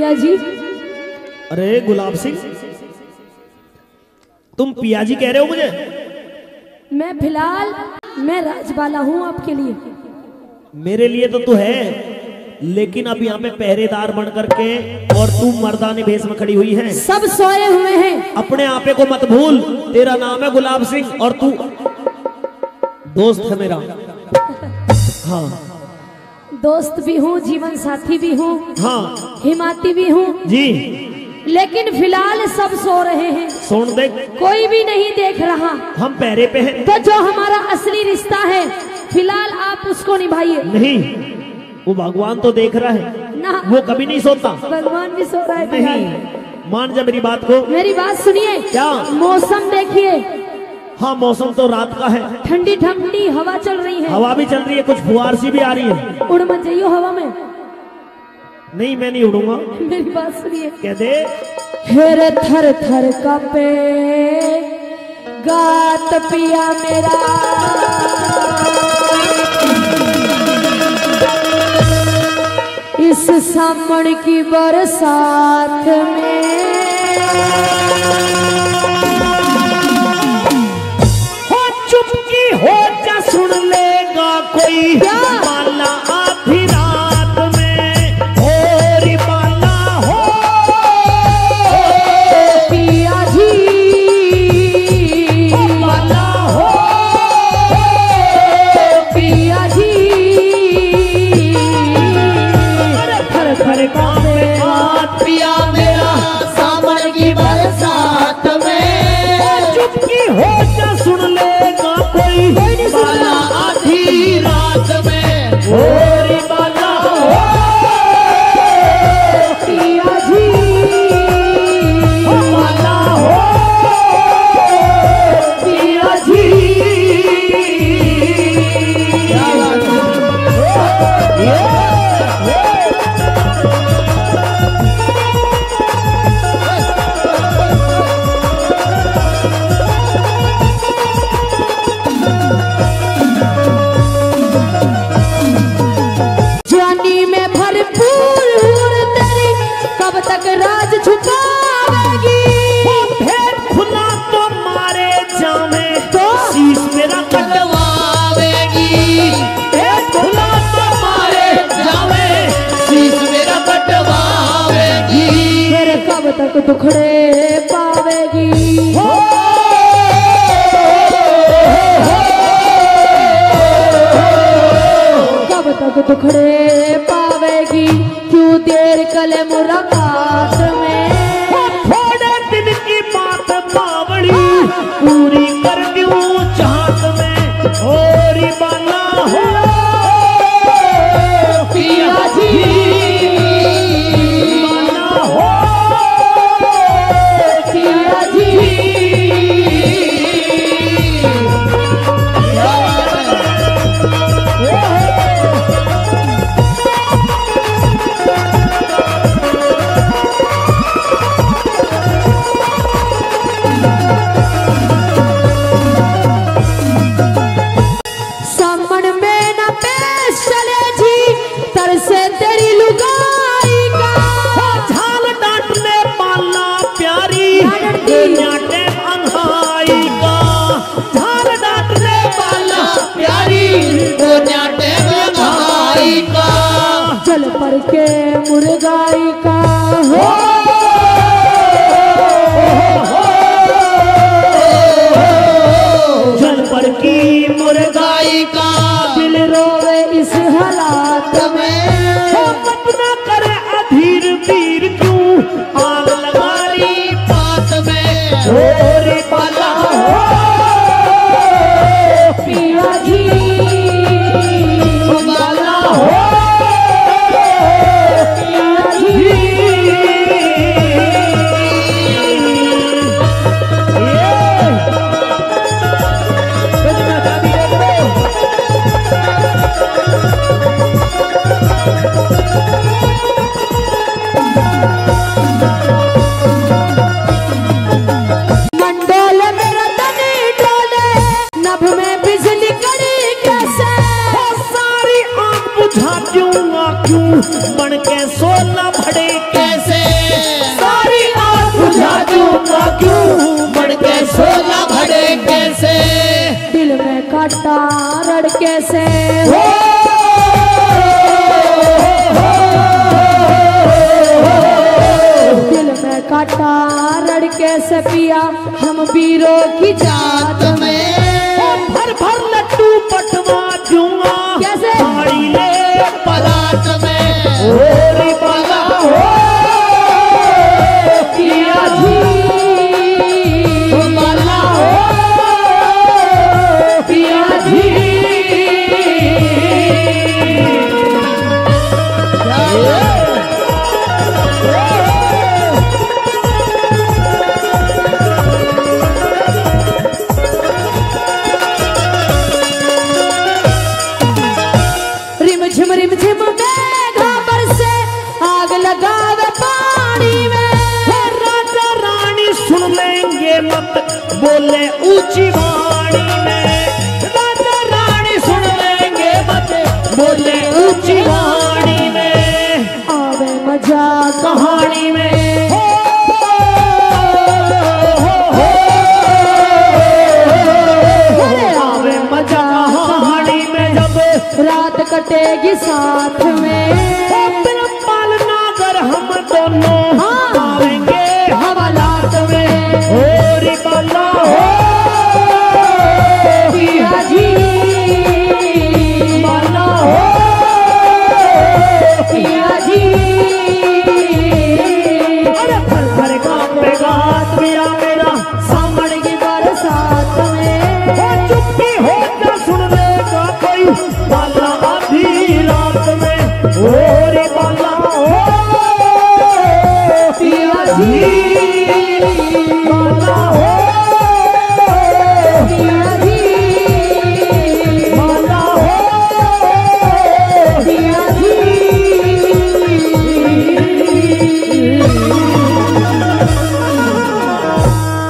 पिया जी। अरे गुलाब सिंह, तुम पिया जी कह रहे हो मुझे? मैं फिलहाल मैं राजबाला हूँ आपके लिए। मेरे लिए तो तू है, लेकिन अब यहाँ पे पहरेदार बन करके और तू मर्दानी भेष में खड़ी हुई है। सब सोए हुए हैं। अपने आपे को मत भूल, तेरा नाम है गुलाब सिंह और तू दोस्त है मेरा। हाँ, दोस्त भी हूँ, जीवन साथी भी हूँ, हाँ हिमाती भी हूँ जी। लेकिन फिलहाल सब सो रहे हैं, सुन देख, कोई भी नहीं देख रहा। हम पहरे पे हैं। तो जो हमारा असली रिश्ता है फिलहाल आप उसको निभाइए। नहीं, वो भगवान तो देख रहा है ना, वो कभी नहीं सोता। भगवान भी सो रहा है। नहीं, मान जा मेरी बात को। मेरी बात सुनिए। क्या? मौसम देखिए। हाँ, मौसम तो रात का है, ठंडी ठंडी हवा चल रही है। हवा भी चल रही है, कुछ फुहार सी भी आ रही है। उड़ मत जाइयो हवा में। नहीं, मैं नहीं उड़ूंगा। मेरी बात सुनिए। कह दे। फिर थर थर कांपे गात पिया मेरा, इस सामन की बरसात में। हो चुपकी हो जा, सुन लेगा कोई बाला आधी रात में। होरी बाला हो पिया जी, बाला हो पिया जी। थर थर कांपे हाथ पिया मेरा सावन की बरसात में। चुपकी हो जा, सुन लेगा कोई बाला आधी रात में। होरी बाला हो पिया जी, बाला हो पिया जी। जवानी में भरपूर हूर तेरी, कब तक राज छुपावेगी। भेद खुला तो मारे जामे, तो शीश मेरा कटवावेगी। भेद खुला तो मारे जावे शीश मेरा कटवावेगी। फिर कब तक दुखड़े पावेगी। कब तक दुखड़े पावेगी, क्यों देर कले मुलाकात में। थोड़े दिन की बात बावड़ी, पूरी कर दूं चाहत में। होरी बाला हो पिया जी, बाला हो पिया जी। सामन में न पेश चले जी, तरसे तेरी लुगाई का। झाल डांट ले बाला प्यारी, न्याटे अंधाई का। झाल डांट ले बाला प्यारी वो न्याटे में भाई का। चल पर के मुर्गाई का हो। जल पर की मुर्गा गाई का दिल रोवे इस हालात में। मत न करे अधीर वीर, क्यों आग लगाई पात में। होरी बाला हो पिया जी, बाला हो पिया जी। मंडोल मेरा तने डोले, नभ में बिजली कड़ी कैसे। सारी आग बुझा दूंगा, क्यों बन के सोना भड़े कैसे से दिल में काटा लड़के से पिया हम वीरों की जात में। भर भर लड्डू पटवा दूंगा कैसे? साड़ी ले परात में ओरी बाला हो पिया जी बाला हो पिया जी रिम झिम मेघा बरसे आग लगावे पानी में। राजा रानी सुन लेंगे मत बोले ऊंची वाणी में। राजा रानी सुन लेंगे मत बोले ऊंची वाणी में। आवे मजा कहानी में आवे मजा कहानी में जब रात कटेगी साथ में। पालना कर हम दोनों हाँ। आवेंगे हवालात में ओरी बाला हो पिया जी बाला हो पिया जी अरे फर फर कांपेगा पिया मेरा सामने की बरसात में। हो चुप्पी हो जा सुन लेगा कोई बाला आधी रात में ओरी बाला हो पिया जी बाला हो